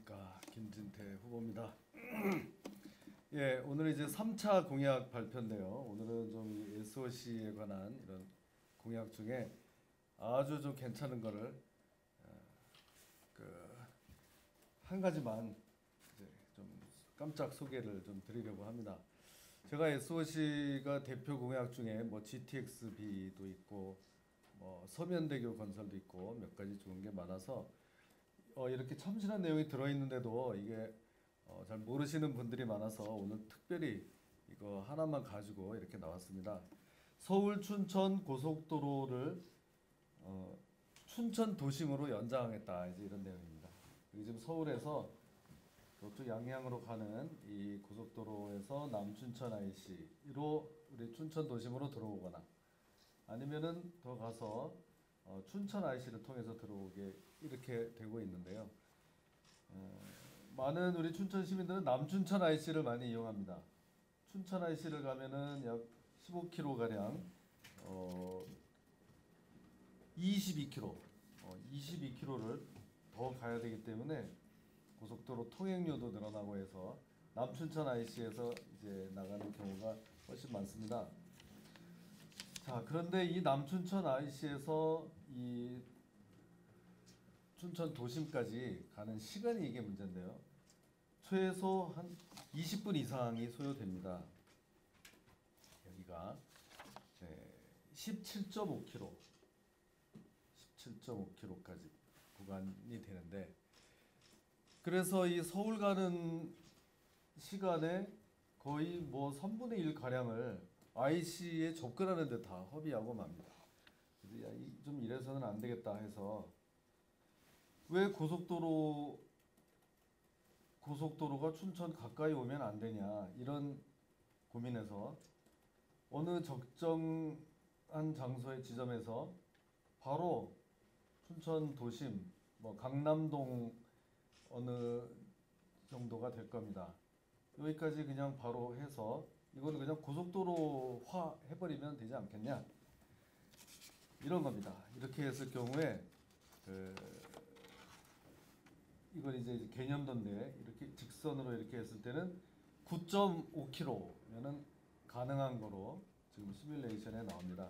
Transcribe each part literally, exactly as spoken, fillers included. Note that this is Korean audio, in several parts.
안녕하십니까, 김진태 후보입니다. 예, 오늘 이제 삼 차 공약 발표인데요. 오늘은 좀 에스오씨에 관한 이런 공약 중에 아주 좀 괜찮은 거를 그 한 가지만 이제 좀 깜짝 소개를 좀 드리려고 합니다. 제가 에스오씨가 대표 공약 중에 뭐 지티엑스비도 있고 뭐 서면대교 건설도 있고 몇 가지 좋은 게 많아서 어, 이렇게 참신한 내용이 들어있는데도 이게 어, 잘 모르시는 분들이 많아서 오늘 특별히 이거 하나만 가지고 이렇게 나왔습니다. 서울 춘천 고속도로를 어, 춘천 도심으로 연장하겠다, 이제 이런 내용입니다. 지금 서울에서 저쪽 양양으로 가는 이 고속도로에서 남춘천 아이씨로 우리 춘천 도심으로 들어오거나 아니면은 더 가서 어, 춘천 아이씨를 통해서 들어오게 이렇게 되고 있는데요. 어, 많은 우리 춘천 시민들은 남춘천 아이씨를 많이 이용합니다. 춘천 아이씨를 가면은 약 십오 킬로미터 가량 어, 이십이 킬로미터, 어, 이십이 킬로미터를 더 가야 되기 때문에 고속도로 통행료도 늘어나고 해서 남춘천 아이씨에서 이제 나가는 경우가 훨씬 많습니다. 자, 그런데 이 남춘천 아이씨에서 이 춘천 도심까지 가는 시간이 이게 문제인데요. 최소 한 이십 분 이상이 소요됩니다. 여기가 네, 십칠 점 오 킬로미터, 십칠 점 오 킬로미터까지 구간이 되는데, 그래서 이 서울 가는 시간에 거의 뭐 삼분의 일 가량을 아이씨에 접근하는 데 다 허비하고 맙니다. 그래서 야, 좀 이래서는 안 되겠다 해서 왜 고속도로 고속도로가 춘천 가까이 오면 안 되냐, 이런 고민에서 어느 적정한 장소의 지점에서 바로 춘천 도심 뭐 강남동 어느 정도가 될 겁니다. 여기까지 그냥 바로 해서 이거는 그냥 고속도로화 해버리면 되지 않겠냐, 이런 겁니다. 이렇게 했을 경우에 그 이건 이제 개념도인데, 이렇게 직선으로 이렇게 했을 때는 구 점 오 킬로미터면은 가능한 거로 지금 시뮬레이션에 나옵니다.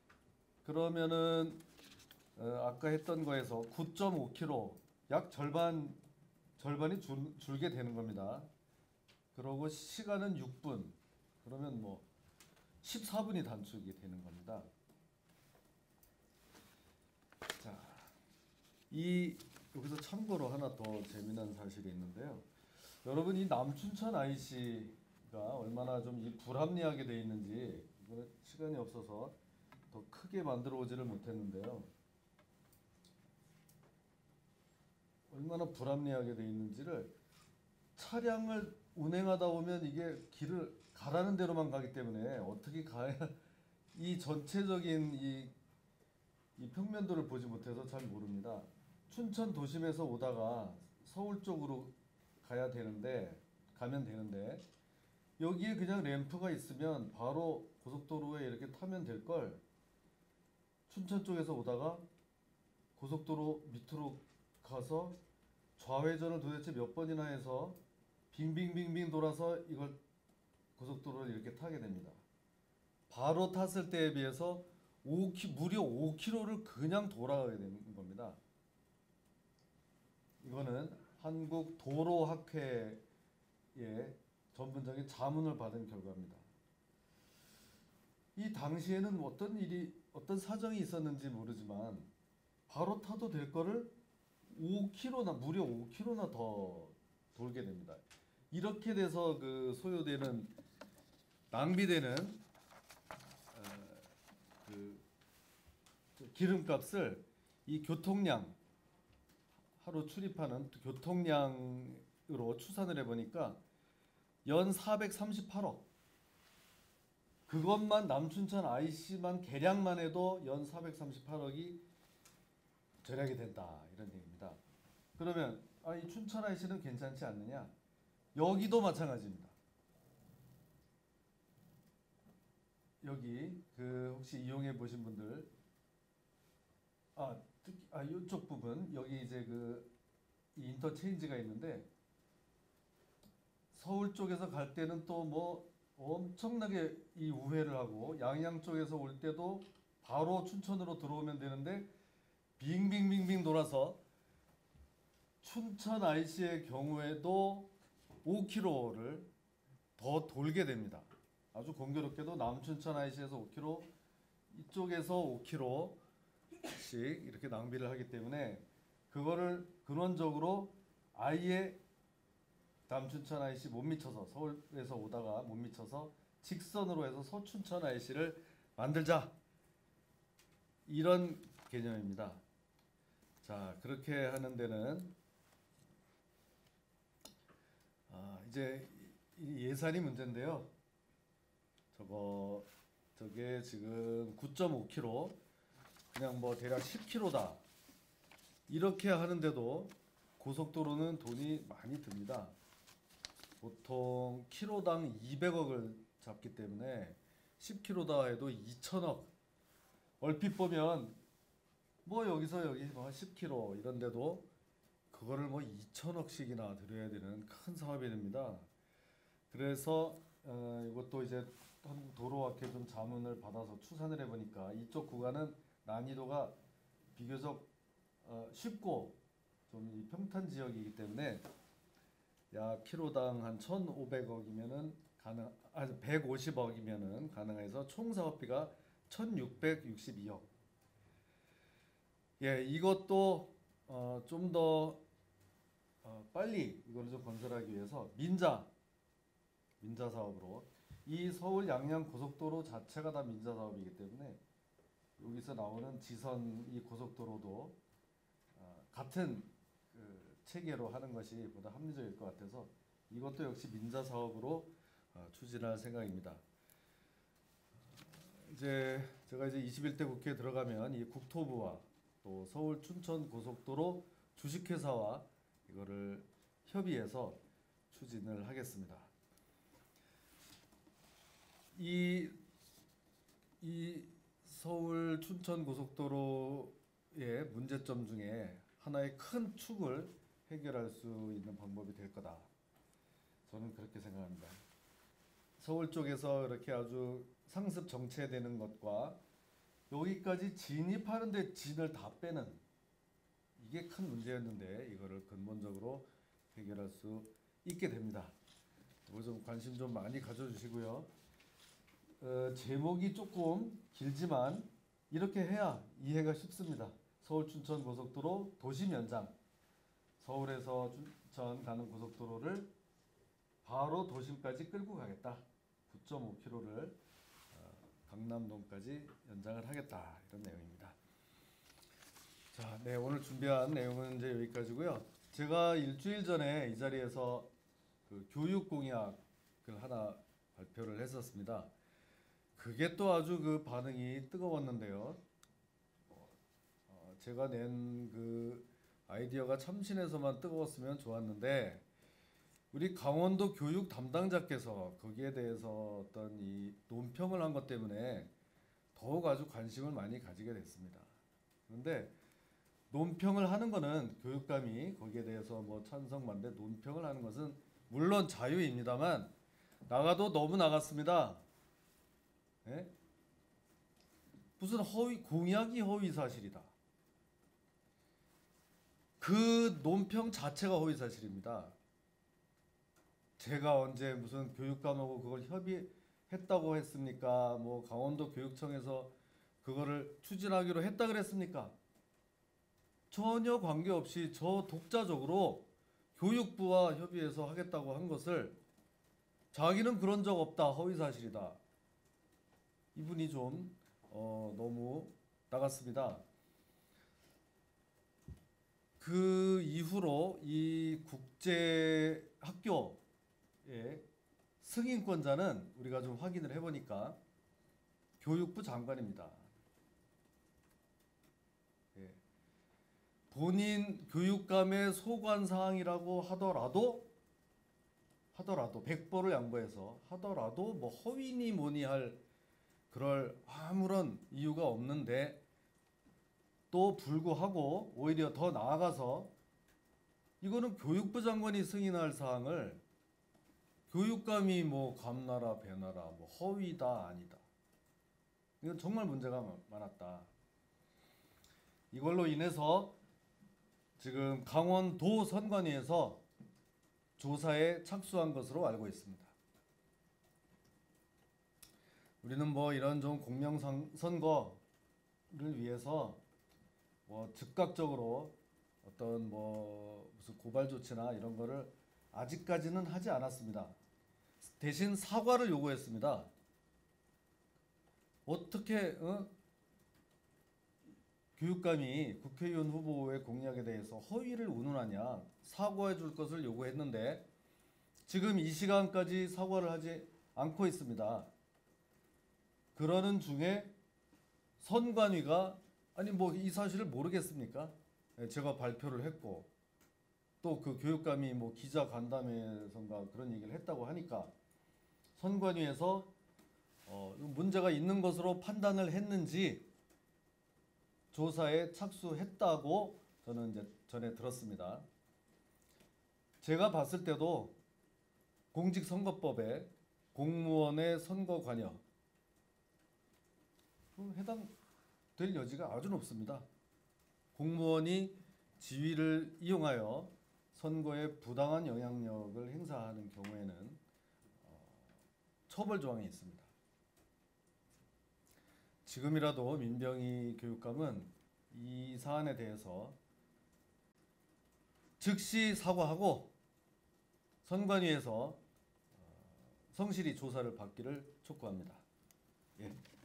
그러면은 어, 아까 했던 거에서 구 점 오 킬로미터 약 절반 절반이 줄, 줄게 되는 겁니다. 그러고 시간은 육 분, 그러면 뭐 십사 분이 단축이 되는 겁니다. 자, 이 여기서 참고로 하나 더 재미난 사실이 있는데요. 여러분, 이 남춘천 아이씨가 얼마나 좀 이 불합리하게 되어 있는지, 이거는 시간이 없어서 더 크게 만들어 오지를 못했는데요. 얼마나 불합리하게 되어 있는지를, 차량을 운행하다 보면 이게 길을 가라는 대로만 가기 때문에 어떻게 가야 이 전체적인 이, 이 평면도를 보지 못해서 잘 모릅니다. 춘천 도심에서 오다가 서울 쪽으로 가야 되는데 가면 되는데 여기에 그냥 램프가 있으면 바로 고속도로에 이렇게 타면 될 걸, 춘천 쪽에서 오다가 고속도로 밑으로 가서 좌회전을 도대체 몇 번이나 해서 빙빙빙빙 돌아서 이걸 고속도로를 이렇게 타게 됩니다. 바로 탔을 때에 비해서 오 킬로미터, 무려 오 킬로미터를 그냥 돌아가게 되는 겁니다. 이거는 한국도로학회의 전문적인 자문을 받은 결과입니다. 이 당시에는 어떤 일이, 어떤 사정이 있었는지 모르지만 바로 타도 될 거를 오 킬로미터나, 무려 오 킬로미터나 더 돌게 됩니다. 이렇게 돼서 그 소요되는, 낭비되는 어, 그 기름값을 이 교통량, 하루 출입하는 교통량으로 추산을 해보니까 연 사백삼십팔억, 그것만 남춘천 아이씨만 개량만 해도 연 사백삼십팔억이 절약이 된다, 이런 얘기입니다. 그러면 아, 이 춘천 아이씨는 괜찮지 않느냐? 여기도 마찬가지입니다. 여기 그 혹시 이용해 보신 분들, 아 특히 아 이쪽 부분, 여기 이제 그 이 인터체인지가 있는데 서울 쪽에서 갈 때는 또 뭐 엄청나게 이 우회를 하고 양양 쪽에서 올 때도 바로 춘천으로 들어오면 되는데 빙빙빙빙 돌아서 춘천 아이씨의 경우에도 오 킬로미터를 더 돌게 됩니다. 아주 공교롭게도 남춘천 아이씨에서 오 킬로미터, 이쪽에서 오 킬로미터씩 이렇게 낭비를 하기 때문에 그거를 근원적으로 아예 남춘천 아이씨 못 미쳐서 서울에서 오다가 못 미쳐서 직선으로 해서 서춘천 아이씨를 만들자, 이런 개념입니다. 자, 그렇게 하는 데는 아, 이제 예산이 문제인데요. 저거 저게 지금 구 점 오 킬로미터, 그냥 뭐 대략 십 킬로미터다 이렇게 하는데도 고속도로는 돈이 많이 듭니다. 보통 킬로당 이백억을 잡기 때문에 십 킬로미터다 해도 이천억. 얼핏 보면 뭐 여기서 여기 뭐 십 킬로미터 이런데도 그거를 뭐 이천억씩이나 들여야 되는 큰 사업이 됩니다. 그래서 어, 이것도 이제 한국도로학회 좀 자문을 받아서 추산을 해보니까 이쪽 구간은 난이도가 비교적 어, 쉽고 좀 이 평탄 지역이기 때문에 약 킬로당 한 천오백억이면은 가능, 아니 백오십억이면은 가능해서 총 사업비가 천육백육십이억. 예, 이것도 어, 좀 더 어, 빨리 이걸 좀 건설하기 위해서 민자 민자 사업으로, 이 서울 양양 고속도로 자체가 다 민자 사업이기 때문에 여기서 나오는 지선 이 고속도로도 어, 같은 그 체계로 하는 것이 보다 합리적일 것 같아서 이것도 역시 민자 사업으로 어, 추진할 생각입니다. 이제 제가 이제 이십일 대 국회에 들어가면 이 국토부와 또 서울 춘천 고속도로 주식회사와 이거를 협의해서 추진을 하겠습니다. 이, 이 서울 춘천 고속도로의 문제점 중에 하나의 큰 축을 해결할 수 있는 방법이 될 거다, 저는 그렇게 생각합니다. 서울 쪽에서 이렇게 아주 상습 정체되는 것과 여기까지 진입하는데 진을 다 빼는, 이게 큰 문제였는데 이거를 근본적으로 해결할 수 있게 됩니다. 이거 좀 관심 좀 많이 가져주시고요. 어, 제목이 조금 길지만 이렇게 해야 이해가 쉽습니다. 서울 춘천 고속도로 도심 연장, 서울에서 춘천 가는 고속도로를 바로 도심까지 끌고 가겠다. 구 점 오 킬로미터를 어, 강남동까지 연장을 하겠다, 이런 내용입니다. 자, 네, 오늘 준비한 내용은 이제 여기까지고요. 제가 일주일 전에 이 자리에서 그 교육 공약을 하나 발표를 했었습니다. 그게 또 아주 그 반응이 뜨거웠는데요. 어, 제가 낸 그 아이디어가 참신해서만 뜨거웠으면 좋았는데 우리 강원도 교육 담당자께서 거기에 대해서 어떤 이 논평을 한 것 때문에 더욱 아주 관심을 많이 가지게 됐습니다. 그런데 논평을 하는 거는, 교육감이 거기에 대해서 뭐 찬성 반대 논평을 하는 것은 물론 자유입니다만 나가도 너무 나갔습니다. 예? 무슨 허위, 공약이 허위 사실이다. 그 논평 자체가 허위 사실입니다. 제가 언제 무슨 교육감하고 그걸 협의했다고 했습니까? 뭐 강원도 교육청에서 그거를 추진하기로 했다 그랬습니까? 전혀 관계없이 저 독자적으로 교육부와 협의해서 하겠다고 한 것을 자기는 그런 적 없다, 허위사실이다. 이분이 좀 어, 너무 나갔습니다. 그 이후로 이 국제 학교의 승인권자는 우리가 좀 확인을 해보니까 교육부 장관입니다. 예. 본인 교육감의 소관 사항이라고 하더라도 하더라도 백보를 양보해서 하더라도 뭐 허위니 뭐니 할 그럴 아무런 이유가 없는데 또 불구하고 오히려 더 나아가서 이거는 교육부 장관이 승인할 사항을 교육감이 뭐 감나라 배나라 뭐 허위다 아니다. 이건 정말 문제가 많았다. 이걸로 인해서 지금 강원도 선관위에서 조사에 착수한 것으로 알고 있습니다. 우리는 뭐 이런 좀 공명선거를 위해서 뭐 즉각적으로 어떤 뭐 무슨 고발 조치나 이런 거를 아직까지는 하지 않았습니다. 대신 사과를 요구했습니다. 어떻게 어? 교육감이 국회의원 후보의 공약에 대해서 허위를 운운하냐, 사과해 줄 것을 요구했는데 지금 이 시간까지 사과를 하지 않고 있습니다. 그러는 중에 선관위가 아니 뭐 이 사실을 모르겠습니까? 제가 발표를 했고 또 그 교육감이 뭐 기자 간담회에선가 그런 얘기를 했다고 하니까 선관위에서 어, 문제가 있는 것으로 판단을 했는지 조사에 착수했다고 저는 이제 전에 들었습니다. 제가 봤을 때도 공직선거법에 공무원의 선거 관여 해당될 여지가 아주 높습니다. 공무원이 지위를 이용하여 선거에 부당한 영향력을 행사하는 경우에는 어, 처벌 조항이 있습니다. 지금이라도 민병희 교육감은 이 사안에 대해서 즉시 사과하고 선관위에서 성실히 조사를 받기를 촉구합니다. 예.